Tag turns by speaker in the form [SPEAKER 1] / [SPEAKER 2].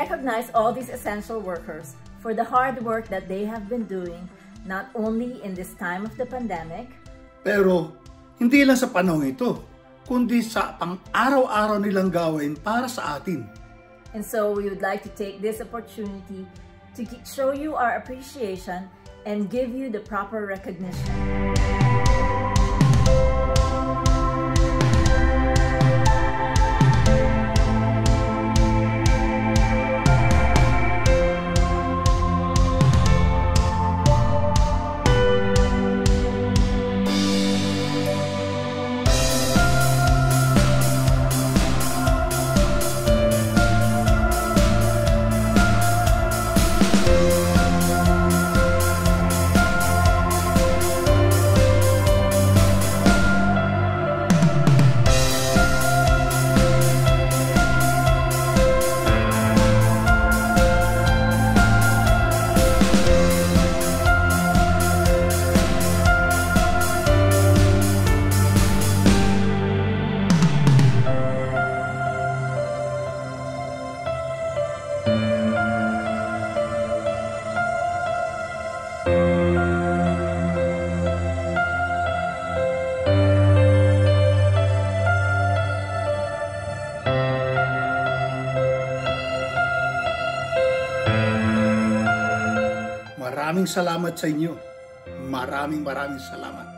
[SPEAKER 1] recognize all these essential workers for the hard work that they have been doing, not only in this time of the pandemic,
[SPEAKER 2] pero hindi lang sa panahon ito, kundi sa pang-araw-araw nilang gawain para sa atin.
[SPEAKER 1] And so we would like to take this opportunity to show you our appreciation and give you the proper recognition.
[SPEAKER 2] Maraming salamat sa inyo. Maraming salamat.